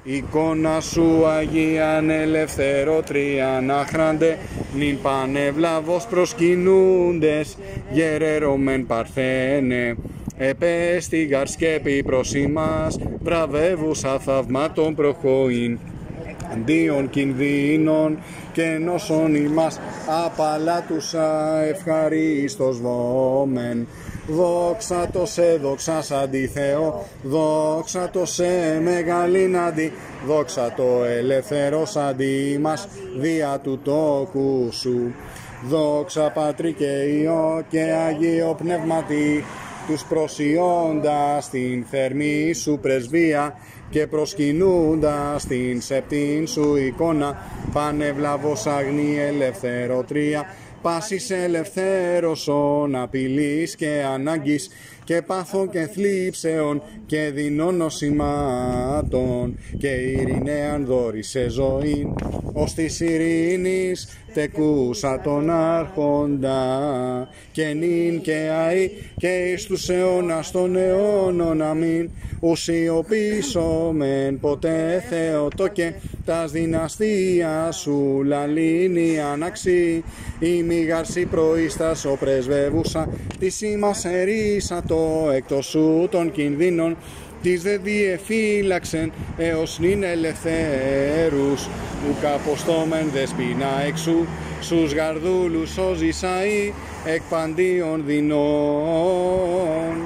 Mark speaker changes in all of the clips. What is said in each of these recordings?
Speaker 1: εικόνα σου Αγίαν ελευθερότριαν άχραντε, νυν πανευλαβώς προσκυνούντες, γερερωμεν παρθένε. Επέστηγαρ σκέπη προς ημάς, βραβεύουσα θαυμάτων προχώην, αντίον κινδύνων και νόσων ημάς, απαλάτουσα ευχαρίστως βόμεν. Δόξα το σε, δόξα σαν τη Θεό, δόξα το σε μεγαλήν αντί, δόξα το ελεύθερος αντί μας, δια του τόκου σου. Δόξα Πατρί και Υιό και Αγίο Πνεύματι, τους προσιώντας την θερμή σου πρεσβεία και προσκυνούντας την σεπτήν σου εικόνα, πανευλαβώς αγνή ελευθεροτρία, πάσης ελευθέρωσον απειλής και ανάγκης και πάθων και θλίψεων και δεινών νοσημάτων και ειρηναίαν δόρισε ζωήν, ως της ειρήνης τεκούσα τον άρχοντα και νυν και αεί και εις τους αιώνας των αιώνων αμήν. Ουσιοπήσομεν ποτέ Θεότο και τας δυναστείας σου λαλήνη αναξή, η μηγαρσή προείστας ο πρεσβεύουσα της ημάς ερίσατο εκτός σου των κινδύνων, της δε διεφύλαξεν έως νυν ελευθέρους, ουκ αποστόμεν δεσποινα εξού, στους γαρδούλους σώζεις αεί εκ παντίων δεινών.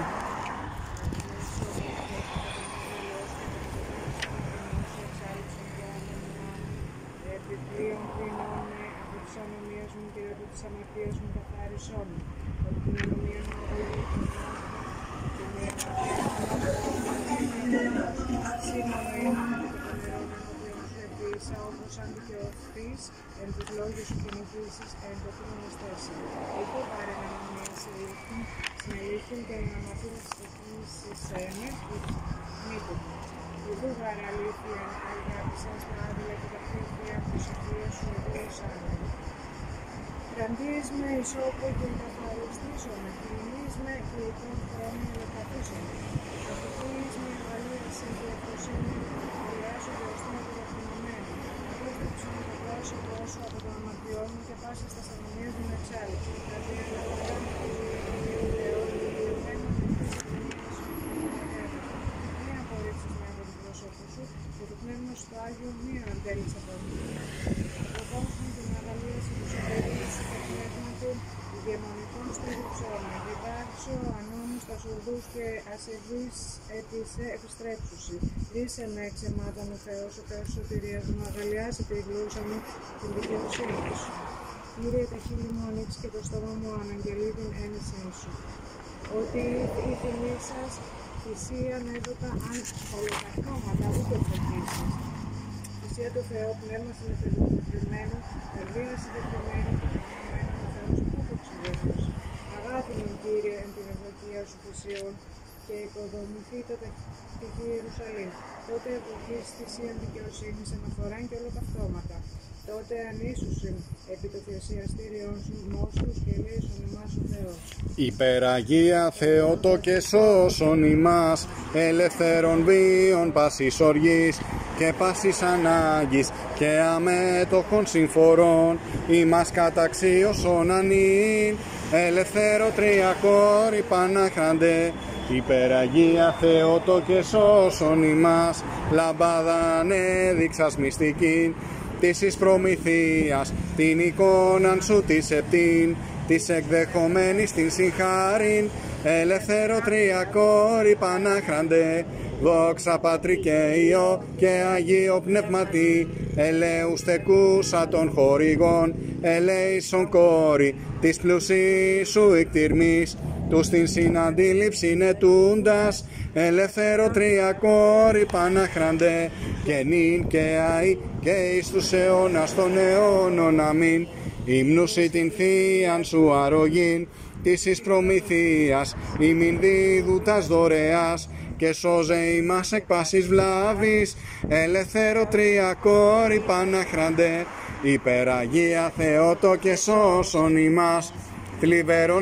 Speaker 2: Εν τους λόγους σου και νικήσεις εν το χρόνος τέσσερα. Είτε παρεναμίες συνελήφθην και εν αμαρτύρας της ένες μήτων. Ουδού γαραλήθειαν αγάπησαν στα άδειλα και τα κρύφια προσευχία σου εδίος άγγελ. Ραντίες με ισόπο και εγκαθαριστήσομαι, κοινείς με και εικόν χρόνια ελευθατούσαμε. Αφητείς με αγαλίαση και αφροσύνη, αγαλιάσου διαστήμα του ραθυνωμένου. Απόστρεψον το πρόσωπο σου από τον αμαρτιό μου και πάση στα σταγωνίες μου εξάλληψη. Δηλαδή ελευθερά μου τη ζωή του Θεού, διωμένου μη απορρίψεις με από τον πρόσωπο σου και το πνεύμα σου το Άγιο μη αντέλεις από μου. Αποκόμψουν την αγαλίαση του σωτηρίου σου και πνεύματι ηγεμονικών στήριξών. Διδάξω ανώμους τα σουρδούς και ασεβείς επιστρέψουσι. Ρίσε με εξαιμάτων ο Θεός, ο Θεός σωτηρίας μου, αγαλιάσε τη γλώσσα μου την δικαιοσύνη σου. Κύριε, τα χείλη μου ανοίξει και το στόμα μου αναγγελεί την ένεσή σου. Ότι η φυλή σας θυσία έδωκα αν ολοκαυτώματα ούτε προχήσεις. Θυσία του Θεού, πνεύμα συνεφερμένο, καρδία συγκεκριμένη και πνευμένο ο Θεός που το ψηλεύεις. Αγάπη Κύριε εν την ευδοκία σου θυσιών και οικοδομηθεί το ταχύ Ιερουσαλήμ. Τότε εποχής θυσίαν δικαιοσύνης αναφοράν και ολοκαυτώματα. Τότε ανήσουσιν επί το θυσιαστήριον σου μόσους και ελέησον ημάς ο Θεός.
Speaker 1: Υπεραγία Θεότο και σώσον ημάς, ελευθέρων βίων πάσης οργής και πάσης ανάγκης και αμέτωχων συμφορών, ημάς καταξίωσον ανήν, ελευθέρο τριακόρη πανάχραντε. Υπεραγία Θεότο και σώσον ημάς, λαμπάδαν έδειξας μυστικήν, της εις προμηθείας την εικόναν σου της επτήν, της εκδεχομένης την συγχάριν, ελευθέρο τριακόρη πανάχραντε. Δόξα Πατρί και Υιό και Αγίο Πνεύματι, ελέους τεκούσα των χορηγών, ελέησον κόρη της πλουσής σου εκτιρμής, τους την συναντήληψην ετούντας, ελεύθερο τριακόρη πανάχραντε, και νυν και αεί και εις τους αιώνας των αιώνων αμήν. Υμνούσι την θείαν σου αρρωγήν, της εις προμηθείας, ημιν δίδουτας δωρεάς, και σώζε ημάς εκ πάσης βλάβης, ελεύθερο τριακόρη πανάχραντε. Υπεραγία Θεότο και σώσον ημάς, θλιβερών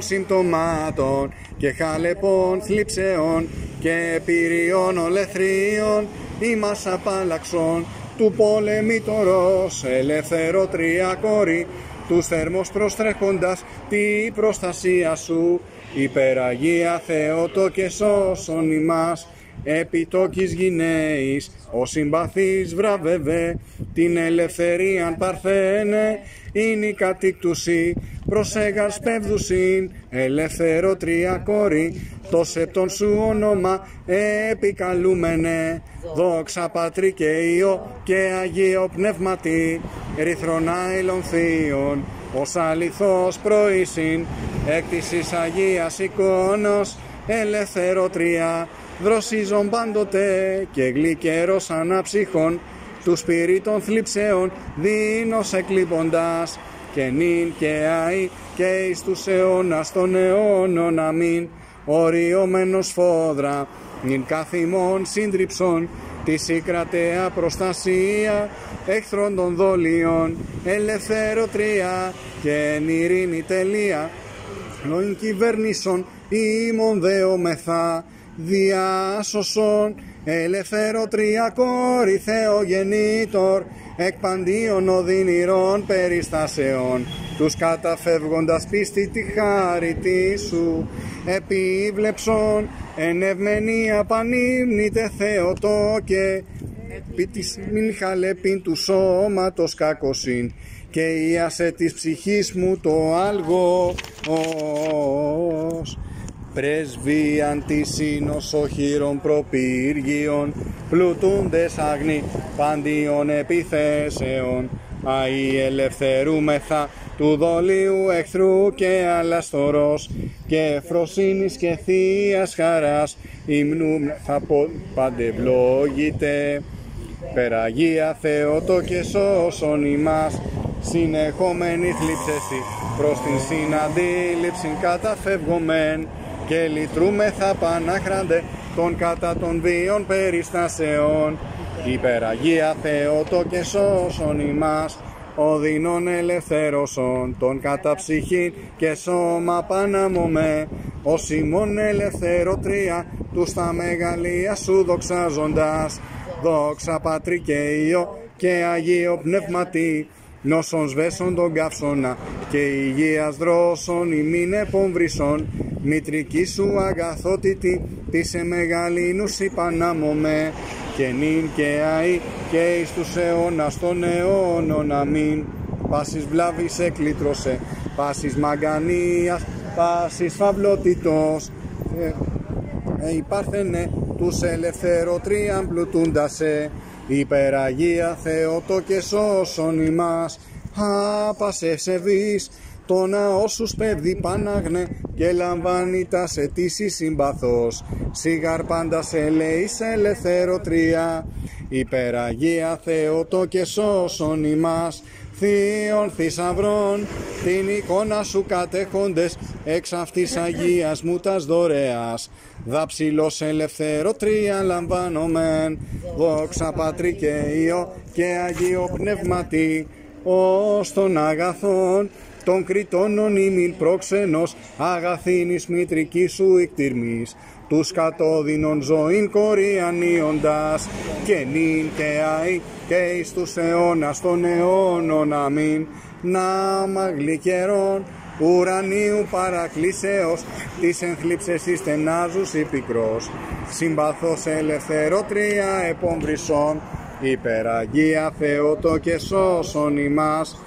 Speaker 1: συμπτωμάτων και χαλεπών θλίψεων και πυριών ολεθρίων ημάς απάλλαξον του πολεμήτωρος, ελευθερότρια κόρη, τους θερμός προστρέχοντας τη προστασία σου, υπεραγία Θεότο και σώσον ημάς, επιτόκης γυναίης, ο συμπαθής βραβεύε, την ελευθερίαν παρθένε, είναι η κατήκτουση, προσέγας πεύδουσιν, ελευθερότρια κόρη, το σεπτόν σου όνομα επικαλούμενε, δόξα Πατρί και Υιό και Αγίο Πνεύματι, ρηθρονά ελονθείων, ως αληθώς προήσιν, έκτησης Αγίας εικόνος, ελευθερότρια, δροσίζον πάντοτε και γλυκερός αναψυχών, του σπυρίτων θλιψεών δίνος εκλείποντας, και νυν και αΐ και εις τους αιώνας των αιώνων αμήν, οριόμενος φόδρα, νυν καθημών σύντριψον, της η κρατέα προστασία, εχθρών των δόλιων, ελευθεροτρία και εν ειρήνη τελεία, νόην κυβερνήσων ημών δεομεθά, διάσωσον, ελευθερότρια κόρη Θεογεννήτωρ, εκ παντίων οδυνηρών περιστάσεων, τους καταφεύγοντας πίστη τη χάριτή σου, επίβλεψον, εν ευμενία πανύμνητε Θεοτό και επί της μην χαλεπίν του σώματος κακοσύν, και ιάσε της ψυχής μου το άλγος. Πρεσβείαν της ίνος οχύρων προπύργιων, πλουτούντες αγνοί παντίων επιθέσεων, αΐ ελευθερούμεθα του δολίου εχθρού και αλαστορός, και φροσύνης και θείας χαράς, υμνούμεθα παντευλόγητε. Περαγία Θεότο και σώσον ημάς, συνεχόμενη θλίψεση προς την συναντήληψην καταφεύγομεν, και λυτρούμεθα πανάχραντε των κατά των βίων περιστάσεων. Υπεραγία Θεότο και σώσον ημάς, οδυνών ελευθέρωσον των κατά ψυχήν και σώμα παναμωμέ, ως ημών ελευθεροτρία τους τα μεγαλεία σου δοξάζοντας, δόξα Πατρί και Υιό και Αγίο Πνεύματι, νόσον σβέσον τον καύσωνα και υγείας δρόσον ημίν επομβρυσον, μητρική σου αγαθότητη της εμεγαλύνους υπανάμωμε, και νυν και αΐ και εις τους αιώνας των αιώνων αμήν. Πάσης βλάβης εκλήτρωσε, πάσης μαγκανίας, πάσης φαυλότητος, υπάρθενε τους ελευθεροτρίαν πλουτούντασε. Υπεραγία Θεότο και σώσον ημάς, άπας ευσεβής, το ναό σου σπέβδει πανάγνε και λαμβάνει τας αιτήσεις συμπαθός, σιγάρ πάντα σε λέει σε ελευθεροτρία. Υπεραγία Θεότο και σώσον ημάς, θείων θησαυρών, την εικόνα σου κατέχοντες, εξ αυτής Αγίας μου τας δωρεάς, δαψιλός ελευθεροτρία λαμβάνομεν, δόξα Πατρί και Υιό και Αγίο Πνεύματι, ως των αγαθών των κριτώνων ημίν πρόξενος, αγαθήνης μητρική σου εκτιρμής, τους κατώδυνων ζωήν κοριανίοντας, και νυν και αΐ και εις τους αιώνας των αιώνων αμήν. Να μαγλικερών ουρανίου παρακλήσεως, της ενθλίψης εις στενάζους υπηκρός, συμπαθώς ελευθερότρια επομβρυσών. Υπεραγία Θεότο και σώσον ημάς,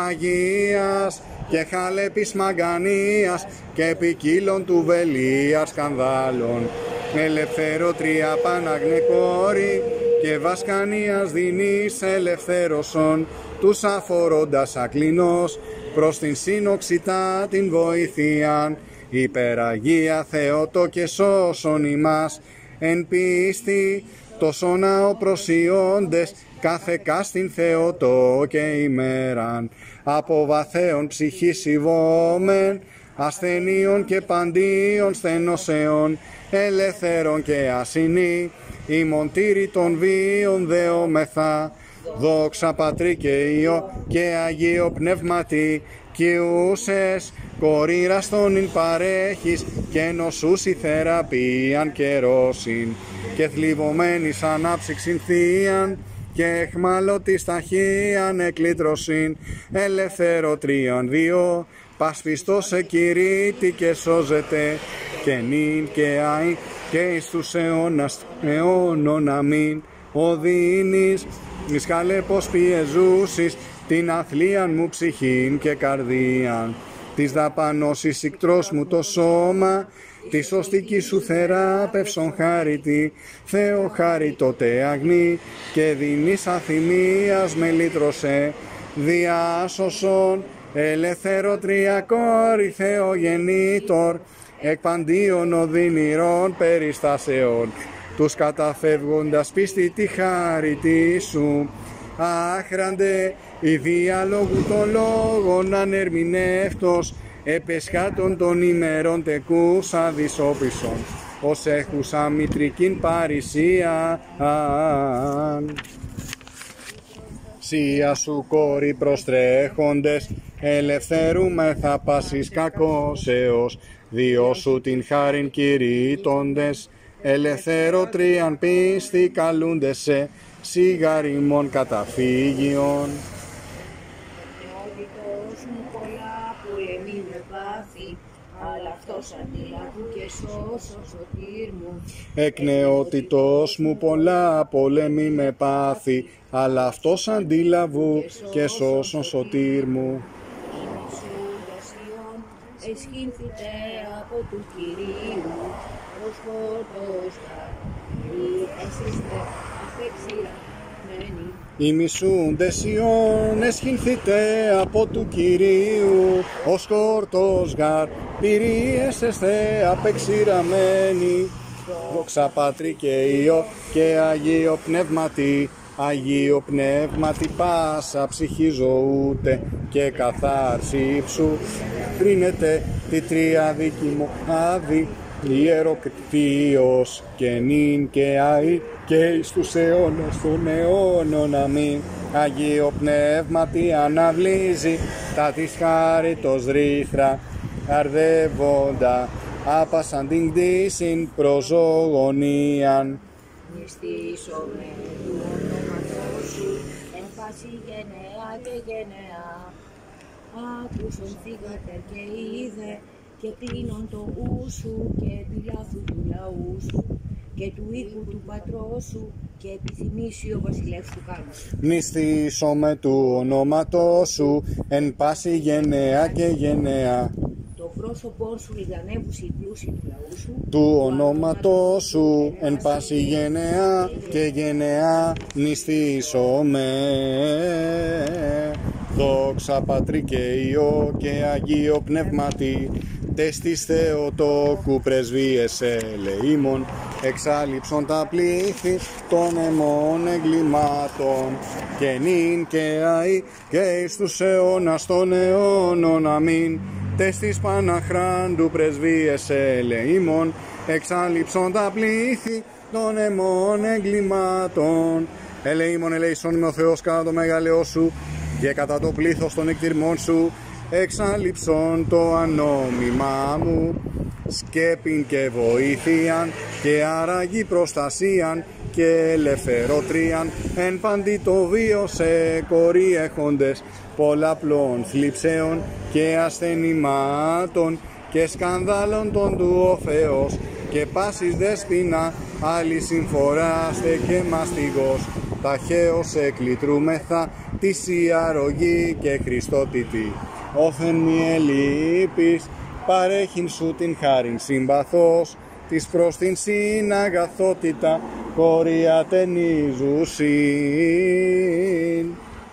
Speaker 1: μαγείας και χαλέπης μαγκανίας και ποικίλων του βελίας σκανδάλων, ελευθερότρια παναγνε κόρη και βασκανίας δινής ελευθέρωσον, τους αφορώντας ακλινός προς την σύνοξητά την βοήθειαν. Υπεραγία Θεότο και σώσον ημάς, εν πίστη τόσο ναό προσιώντες κάθε κάστην Θεότο και ημέραν, από βαθέων ψυχής υβόμεν, ασθενείων και παντίων στενοσεών, ελευθέρων και ασυνή, ημών τήρη των βίων δεόμεθα, δόξα Πατρί και Υιό και Αγίο Πνεύματι, κοιούσες κορήρας τον ειν παρέχεις και νοσούς η θεραπείαν καιρόσιν, και θλιβωμένης ανάψυξην θείαν, και εχμαλώτης ταχείαν εκλήτρωσιν, ελευθεροτρίαν δύο, πασπιστός εκηρύττει και σώζεται, και νυν και αη και εις τους αιώνας αιώνων αμήν. Οδύνης εις χαλέπος πιεζούσης την αθλίαν μου ψυχήν και καρδίαν, της δαπανώσης ικτρός μου το σώμα, τη σωστική σου θεράπευσον χάρητη, Θεό χάριτοτε αγνή, και δινής αθυμίας με λύτρωσε, διάσωσον ελευθεροτρία κόρη Θεογεννήτωρ, εκ παντίων οδυνηρών περιστάσεων, τους καταφεύγοντας πίστη τη χάρητη σου. Άχραντε η διάλογου των λόγων ανερμηνεύτος, επεσχάτων των ημερών τεκούσα δυσόπισον, ως έχουσα μητρικήν παρησία. Σία σου κόρη προστρέχοντες, ελευθερούμεθα πάσης κακώσεως, διό σου την χάριν κηρύττοντες, ελευθεροτρίαν πίστη καλούντες σε σιγαριμών καταφύγιον.
Speaker 3: Νεότητος μου πολλά πολεμή με πάθη, αλλά αυτός αντιλάβου και σώσον σωτήρ μου.
Speaker 1: Εκ νεότητος μου πολλά πολεμή με πάθη, αλλά αυτός αντίλαβου και σώσον σωτήρ μου.
Speaker 3: Εσχύνθητε από του Κυρίου, προσχώτος εσύστε απεξηραμένοι.
Speaker 1: Οι μισούντες Ιών εσχυνθείτε από του Κυρίου, ως χόρτος γαρ πυρίεσεστε απεξηραμένοι. Δόξα Πατρί και Υιό και Αγίο Πνεύματι, Αγίο Πνεύματι πάσα ψυχή ζωούτε και καθάρση ύψου, κρίνεται τη τριαδική μονάδη, ιεροκριτήος και νυν και αη και εις τους αιώνας των αιώνων αμήν. Αγίο Πνεύματι αναβλύζει τα της χάριτος ρίχρα, αρδεύοντα άπασαν την κτήσιν προζωογονίαν.
Speaker 3: Μυστήσομαι του ονόματός σου, εν πάση γενεά και γενεά. Άκουσον θύγατερ και είδε, και κλείνον το ου σου, και επιλάθου του λαού σου, και του οίκου του πατρός σου, και επιθυμήσει ο βασιλεύς του κάνους.
Speaker 1: Μνηστήσομαι του ονόματός σου, εν πάση γενεά και γενεά.
Speaker 3: Το πρόσωπό σου λιγανεύουσι η πλούση του λαού σου,
Speaker 1: του ονόματός σου, εν πάση γενεά και γενεά μνηστήσομαι. Δόξα Πατρί και Υιό και Αγίο Πνεύματι, τες της Θεοτόκου πρεσβείες ελεήμων, εξάλληψον τα πλήθη των αιμών εγκλημάτων, και νυν και αη και εις τους αιώνας των αιώνων αμήν. Τες της Παναχράντου πρεσβείες ελεήμων, εξάλληψον τα πλήθη των αιμών εγκλημάτων. Ελεήμων ελεήσον με ο Θεός κατά το μεγαλείο σου και κατά το πλήθος των εκτιρμών σου, εξάλληψον το ανόμημά μου, σκέπην και βοήθειαν και άραγη προστασίαν και ελευθερότριαν, εν παντί το βίο σε κοριέχοντες πολλαπλών θλιψέων και ασθενημάτων και σκανδάλων των του ο Θεός, και πάσης δέσποινα άλλη συμφοράστε και μαστιγός, ταχαίως εκλητρούμεθα της η αρρωγή και χριστότητη. Όθεν μη ελείπεις, παρέχειν σου την χάριν συμπαθός, της προς την συναγαθότητα κόρια ταινίζουσιν.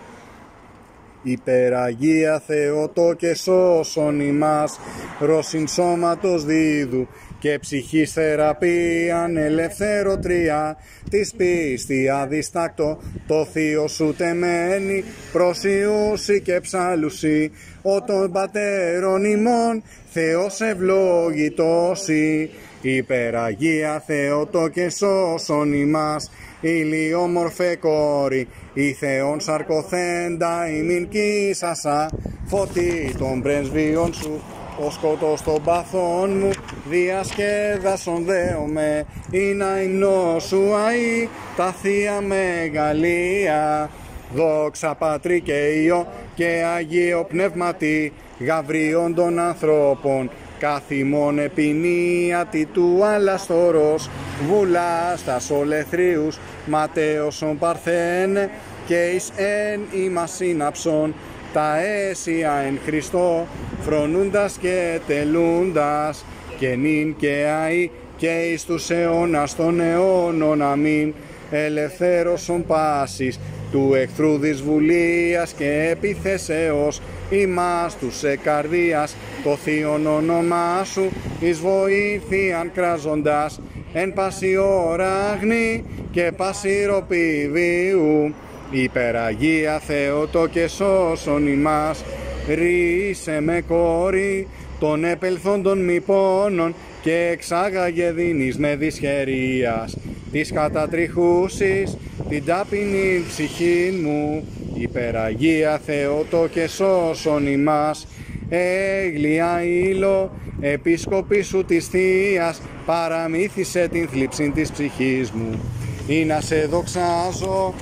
Speaker 1: Υπεραγία Θεότο και σώσον ημάς, ρωσιν σώματος δίδου και ψυχής θεραπείαν ελευθεροτρία, της πίστη αδιστάκτο το θείο σου τεμένη, προσιούσι και ψάλουσι, ο των πατέρων ημών Θεός ευλόγητόσι. Υπεραγία Θεότο και σώσον ημάς, ηλιόμορφε κόρη, η Θεόν σαρκοθέντα ημιν κοίσασα, φωτί των πρεσβείων σου ο σκότος των παθών μου διασκέδασον δέομαι, είναι υμνό σου αή τα θεία μεγαλεία. Δόξα Πατρί και Υιό και Αγίο Πνεύματι, γαβρίων των ανθρώπων, καθημών επινίατη του αλαστορός, βουλάς τας ολεθρίους, ματέωσον παρθένε, και εις εν ημάς συναψών, τα αίσια εν Χριστώ, φρονούντας και τελούντας, και νυν και αεί, και εις τους αιώνας των αιώνων, αμήν. Ελευθέρωσον πάσης του εχθρού δυσβουλίας και επιθέσεως, ημάς τους εκαρδίας, το θείον όνομά σου, εις βοήθειαν κράζοντας, εν πάση ώρα αγνή και πάση ροπή βίου. Υπεραγία Θεότο και σώσον ημάς, ρίσε με κόρη των επελθόντων μη πόνων, και εξάγαγε δίνεις με δυσχερίας της κατατριχούσης την ταπεινή ψυχή μου. Υπεραγία Θεότο και σώσον ημάς, έγλια ήλο επίσκοπη σου της Θείας, παραμύθισε την θλίψη της ψυχής μου. Ή να σε δοξάζω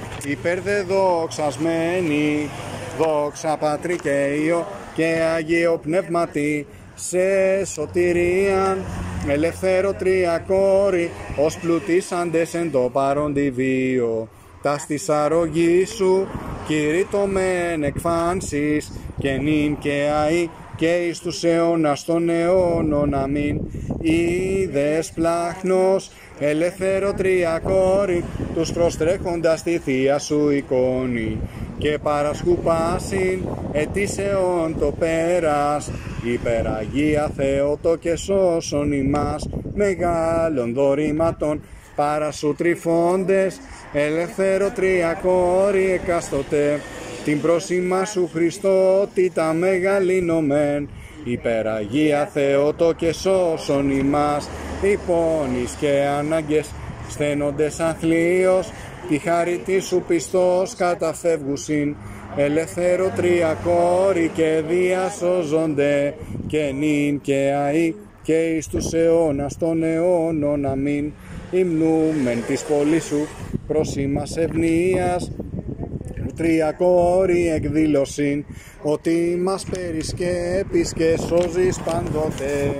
Speaker 1: υπερδεδοξασμένη, δόξα Πατρί και Υιό και Αγίο Πνεύματι, σε σωτηρίαν ελευθεροτρία κόρη, ως πλουτίσαντες εν το παρόντι βίο. Τας της αρρωγής σου κηρύττωμεν εκφάνσεις, και νυν και αεί, και εις τους αιώνας των αιώνων, αμήν. Είδες πλάχνος ελευθεροτρία κόρη, τους προστρέχοντας τη θεία σου εικόνη, και παρασκουπάσιν ετήσεων το πέρας. Υπεραγία Θεότο και σώσον ημάς, μεγάλων δωρήματων παρασού τρυφώντες, ελευθεροτρία κόρη εκάστοτε, την πρόσημα σου Χριστότητα μεγαλύνομεν. Υπεραγία Θεότο και σώσον ημάς, οι πόνης και ανάγκες στένοντες αθλίως, τη χάριτή σου πιστός καταφεύγουσιν, ελευθεροτρία κόρη και διασώζονται, και νυν και αεί, και εις τους αιώνας των αιώνων, αμήν. Υμνούμεν της πόλης σου πρόσημας ευνοίας, τρία κόρη εκδήλωσιν, ότι μας περισκέπεις και σώζεις πάντοτε.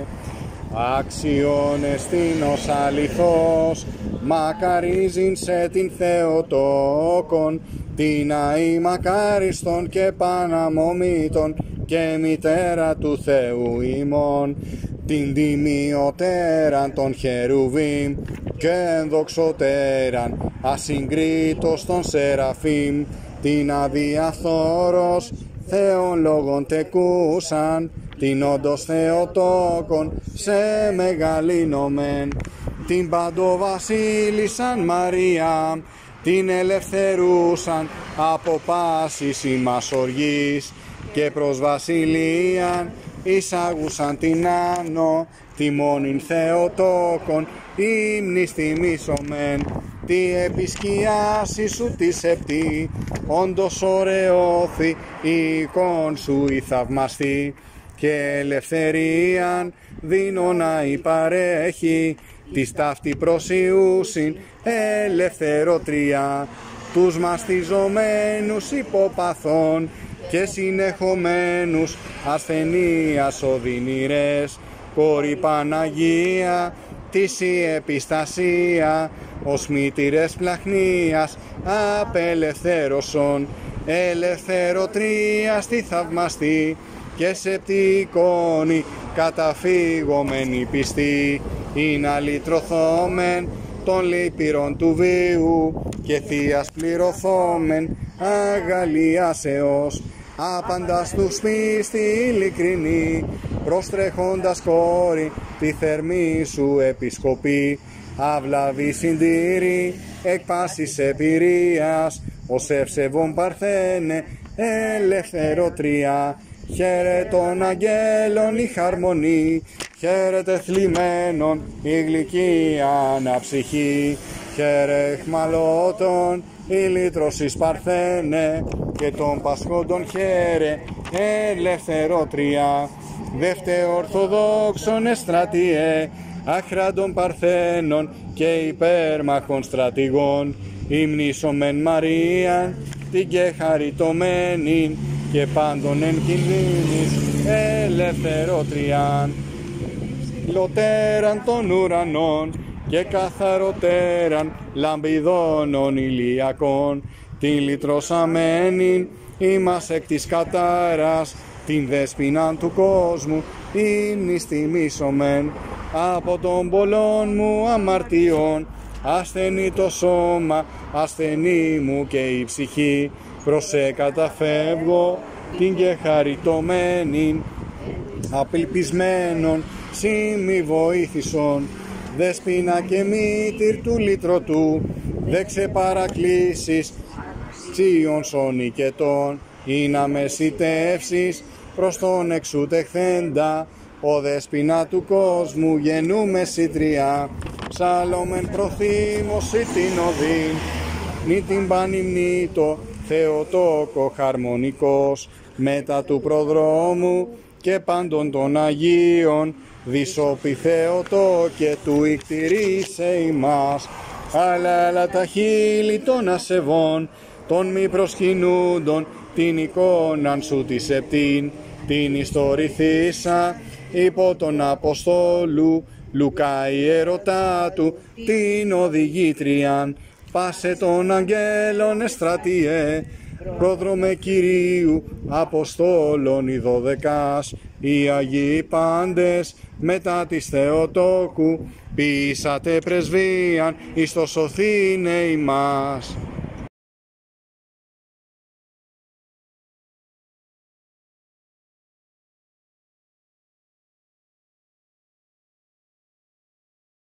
Speaker 1: Άξιον εστίνος αληθώς, μακαρίζειν σε την Θεοτόκον, την αή μακάριστον και παναμομήτων, και μητέρα του Θεού ημών, την τιμιωτέραν των χερουβίμ, και ενδοξωτέραν ασυγκρίτως των σεραφείμ, την αδιαθόρος Θεόν λόγων τεκούσαν, την όντως Θεοτόκον σε μεγαλύνομεν, την παντοβασίλισσαν Μαρία, την ελευθερούσαν από πάσης ημάς οργής, και προς βασιλείαν εισάγουσαν την άνω, τη μόνην Θεοτόκον ύμνης τιμήσομεν, τη επισκιάση σου τη σεπτή, όντως ωραιώθη η εικόν σου η θαυμαστή, και ελευθερίαν δίνω να υπαρέχει, της ταύτη προσιούσιν ελευθεροτρία, τους μαστιζομένους υποπαθών και συνεχομένους ασθενείας οδυνηρές, κόρη Παναγία της η επιστασία, ως μήτηρες πλαχνίας απελευθέρωσον, ελευθεροτρία στη θαυμαστή, και σε πτυκόνη καταφύγομενη πιστή, είναι αλυτρωθόμεν των λύπηρων του βίου, και θείας πληρωθόμεν αγαλιάσεως, άπαντας τους πίστη ειλικρινή, προστρέχοντας κόρη τη θερμή σου επισκοπή, αυλαβή συντήρη εκ πάσης επηρείας, ως ευσεβών παρθένε ελευθεροτρία, χαίρε των αγγέλων η χαρμονή, χαίρετε θλιμμένων η γλυκή αναψυχή, χαίρε εχμαλώτων η λύτρωσης παρθένε, και των πασχόντων χαίρε ελευθερότρια, δεύτε ορθοδόξον εστρατιέ, άχραντων παρθένων και υπέρμαχων στρατηγών, υμνήσομεν Μαρίαν, την και χαριτωμένην και πάντων εν κινδύνης ελευθερότριαν, λωτέραν των ουρανών και καθαροτέραν λαμπιδώνων ηλιακών, την λυτρωσαμένην ημάς εκ της κατάρας, την δέσποιναν του κόσμου ύμνης τιμήσομεν, από των πολλών μου αμαρτιών ασθενή το σώμα, ασθενή μου και η ψυχή, προσέ καταφεύγω την και χαριτωμένην, απελπισμένων σήμη βοήθησον, δέσποινα και μήτηρ του λυτρωτού, δε ξεπαρακλήσεις τσίων σονικετών, ή να μεσητεύσεις προς τον εξουτεχθέντα, ο δέσποινα του κόσμου γεννούμε συντριά, ψάλλομεν προθύμωση την οδήν, νη την πανυμνήτω Θεοτόκο χαρμονικός, μετά του προδρόμου και πάντων των Αγίων, δισόπι Θεοτόκε του ηκτηρίσε ημάς, αλλά τα χείλη των ασεβών, των μη προσκυνούντων, την εικόναν σου τη επτήν, την ιστορηθήσα υπό τον Αποστόλου Λουκά ιερωτάτου, την οδηγήτριαν, πάσε των αγγέλων εστρατιέ, πρόδρομε Κυρίου Αποστόλων οι 12, οι Αγίοι πάντες μετά της Θεοτόκου, ποιήσατε πρεσβείαν εις το σωθήνε ημάς.